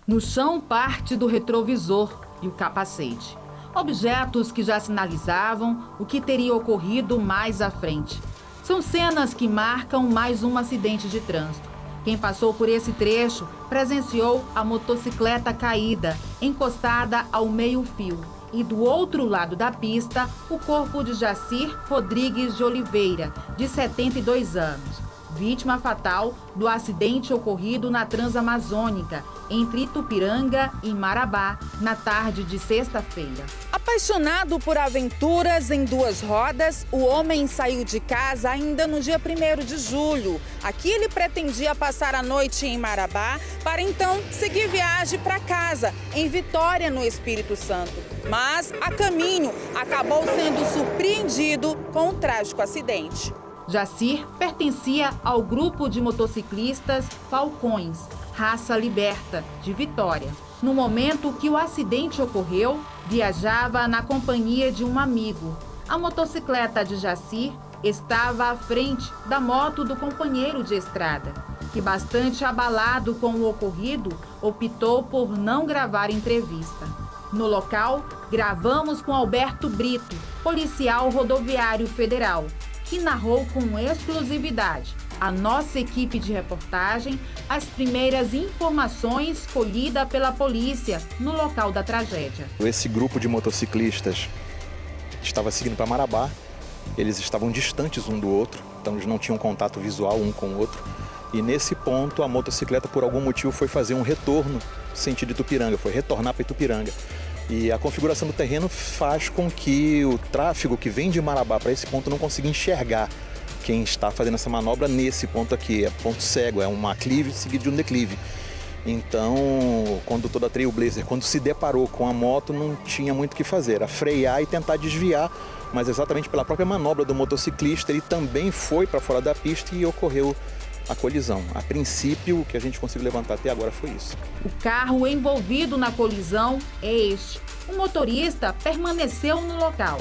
No chão, parte do retrovisor e o capacete. Objetos que já sinalizavam o que teria ocorrido mais à frente. São cenas que marcam mais um acidente de trânsito. Quem passou por esse trecho presenciou a motocicleta caída, encostada ao meio-fio. E do outro lado da pista, o corpo de Jacir Rodrigues de Oliveira, de 72 anos. Vítima fatal do acidente ocorrido na Transamazônica, entre Itupiranga e Marabá, na tarde de sexta-feira. Apaixonado por aventuras em duas rodas, o homem saiu de casa ainda no dia 1º de julho. Aqui ele pretendia passar a noite em Marabá para então seguir viagem para casa, em Vitória, no Espírito Santo. Mas, a caminho, acabou sendo surpreendido com um trágico acidente. Jacir pertencia ao grupo de motociclistas Falcões, Raça Liberta, de Vitória. No momento que o acidente ocorreu, viajava na companhia de um amigo. A motocicleta de Jacir estava à frente da moto do companheiro de estrada, que, bastante abalado com o ocorrido, optou por não gravar entrevista. No local, gravamos com Alberto Brito, policial rodoviário federal, que narrou com exclusividade a nossa equipe de reportagem as primeiras informações colhidas pela polícia no local da tragédia. Esse grupo de motociclistas estava seguindo para Marabá, eles estavam distantes um do outro, então eles não tinham contato visual um com o outro. E nesse ponto a motocicleta por algum motivo foi fazer um retorno sentido Itupiranga, foi retornar para Itupiranga. E a configuração do terreno faz com que o tráfego que vem de Marabá para esse ponto não consiga enxergar quem está fazendo essa manobra nesse ponto aqui. É ponto cego, é um aclive seguido de um declive. Então, o condutor da Trailblazer, quando se deparou com a moto, não tinha muito o que fazer. Era frear e tentar desviar, mas exatamente pela própria manobra do motociclista, ele também foi para fora da pista e ocorreu a colisão. A princípio, o que a gente conseguiu levantar até agora foi isso. O carro envolvido na colisão é este. O motorista permaneceu no local,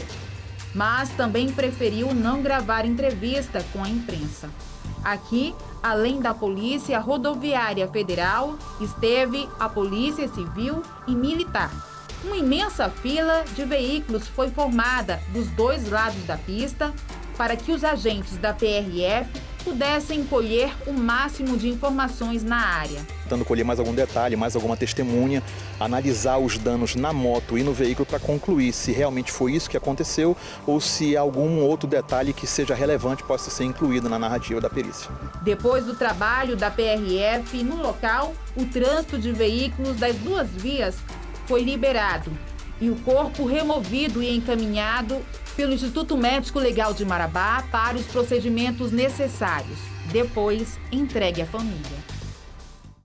mas também preferiu não gravar entrevista com a imprensa. Aqui, além da Polícia Rodoviária Federal, esteve a Polícia Civil e Militar. Uma imensa fila de veículos foi formada dos dois lados da pista para que os agentes da PRF pudessem colher o máximo de informações na área. Tentando colher mais algum detalhe, mais alguma testemunha, analisar os danos na moto e no veículo para concluir se realmente foi isso que aconteceu ou se algum outro detalhe que seja relevante possa ser incluído na narrativa da perícia. Depois do trabalho da PRF no local, o trânsito de veículos das duas vias foi liberado e o corpo removido e encaminhado pelo Instituto Médico Legal de Marabá para os procedimentos necessários. Depois, entregue à família.